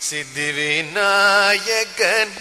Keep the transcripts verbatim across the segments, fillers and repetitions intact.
சித்தி விநாயகன்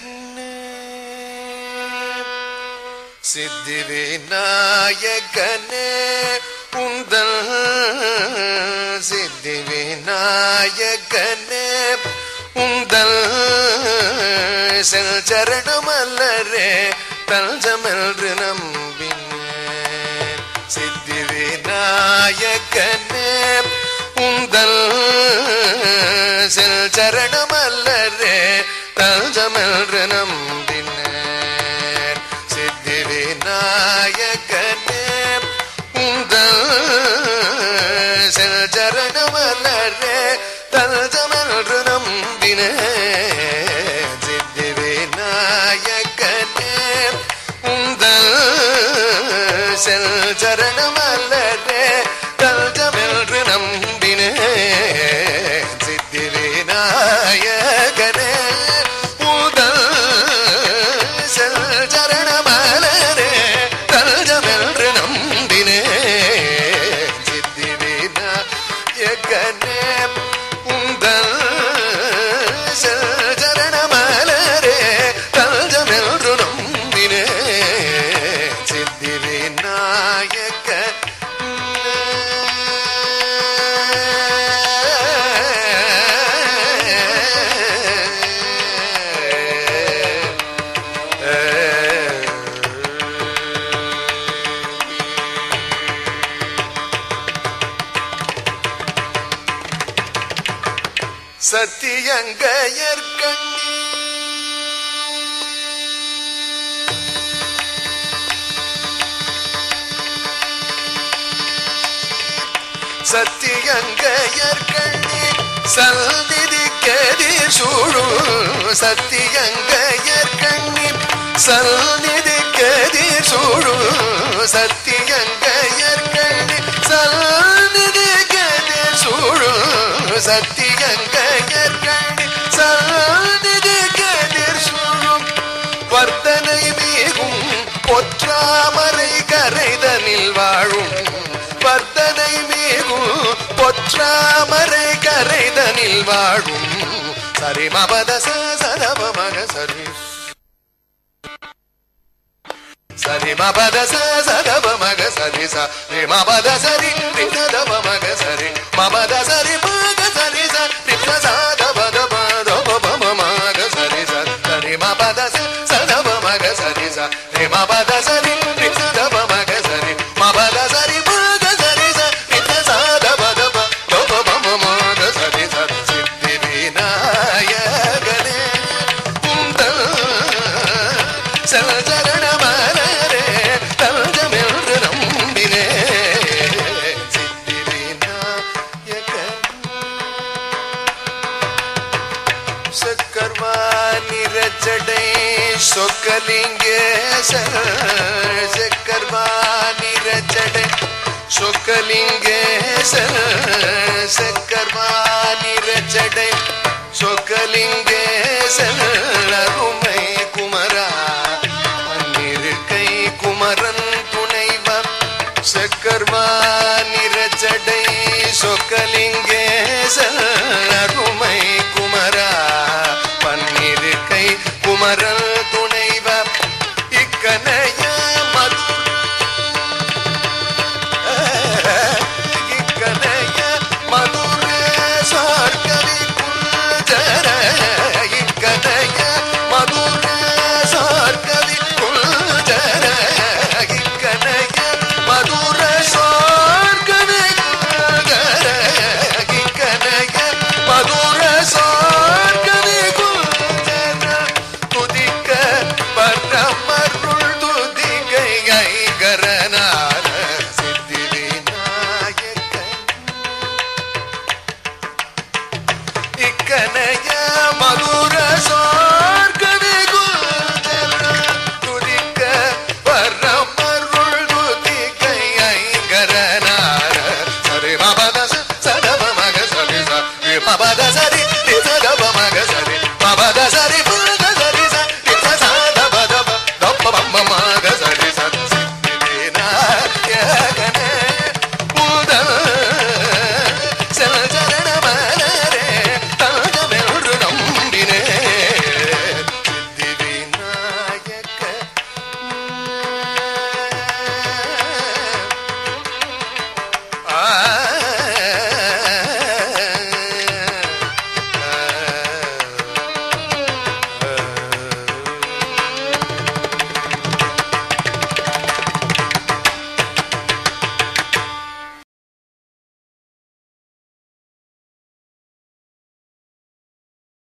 சித்தி விநாயகனே உந்தல் சித்தி விநாயகனே உந்தல் செல் சரணமல்லரே தஞ்சமென்று நம்பினேன். சித்தி விநாயகனே உந்தல் செல் சரணமல்லரே தஞ்சமென்று நம்பினேன். சித்தி விநாயகனே உந்தல் செல் சரணமல்லரே தஞ்சமென்று நம்பினேன். சித்தி விநாயகனே உந்தல் செல் சரணமல்லரே தஞ்சமென்று நம்பினேன். சித்தி விநாயகனே உந்தல் செல் சரணமல்லரே தஞ்சமென்று நம்பினேன். சித்தி விநாயகனே உந்தல் செல் சரணமல்லரே தஞ்சமென்று நம்பினேன். சித்தி விநாயக சத்தியங்கயற்கண்ணி சத்தியங்கயற்கண்ணி சல்நிதிக்கெதிர் சூழும். சத்தியங்கயற்கண்ணி சல்நிதிக்கெதிர் சூழும். சத்தியங்கயற்கண்ணி சல்நிதிக்கெதிர் சூழும். சத்தியங்கயற்கண்ணி சல்நிதிக்கெதிர் சூழும். வர்த்தனை மீகும் பொற்றாமரை கரைதனில் வாழும். வர்த்தனை மீகும் பொற்றாமரை கரைதனில் வாழும். சரி மபத சதப மக சரி சரி மபத சதப மக சரி சரி மபத சரி ரிதப மக சரி மபத சரி மக சரி சரி சதப தப மக சரி சரி மபத சதப மக சரி சரி மபத சரி ரிதப மக சரி மபத சரி மக சரி சரி சதப தப மக சரி சரி. சித்தி விநாயகனே உந்தல் செல் சரணமல்லரே தஞ்சமென்று நம்பினேன். சித்தி விநாயகன் சக்கர்வாணிரஜடை சொக்கலிங்கேசன். சக்கர்வாணிரஜடை சொக்கலிங்கேசன். சக்கர்வாணிரஜடை சொக்கலிங்கேசன். அருமை குமரா பன்னிருக்கை குமரன் துணைவன். சக்கர்வாணிரஜடை சொக்கலிங்கேசன். அருமை குமரா பன்னிருக்கை குமரன் துணைவ. இக்கனைய மது இக்கனைய மதுர சார்கவி குஞ்சர. இக்கனைய மதுர சார்கவி குஞ்சர. இக்கனைய மதுர சார்கவி குஞ்சர. இக்கனைய மதுர சார்கவி குஞ்சர. துதிக்க பரமருள் துதிகை ஐகரனார. சித்தி விநாயகன் இக்கனைய மது